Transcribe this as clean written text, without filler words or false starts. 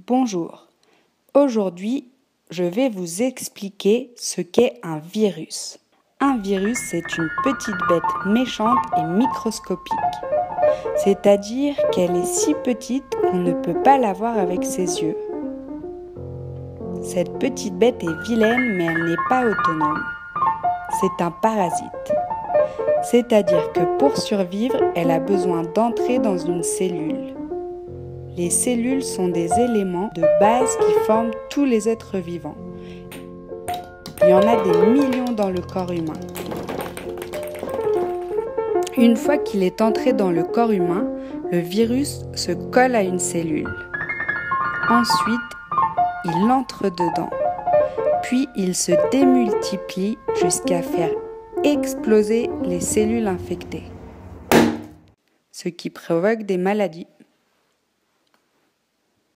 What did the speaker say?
Bonjour, aujourd'hui je vais vous expliquer ce qu'est un virus. Un virus, c'est une petite bête méchante et microscopique. C'est-à-dire qu'elle est si petite qu'on ne peut pas la voir avec ses yeux. Cette petite bête est vilaine mais elle n'est pas autonome. C'est un parasite. C'est-à-dire que pour survivre, elle a besoin d'entrer dans une cellule. Les cellules sont des éléments de base qui forment tous les êtres vivants. Il y en a des millions dans le corps humain. Une fois qu'il est entré dans le corps humain, le virus se colle à une cellule. Ensuite, il entre dedans. Puis il se démultiplie jusqu'à faire exploser les cellules infectées, ce qui provoque des maladies.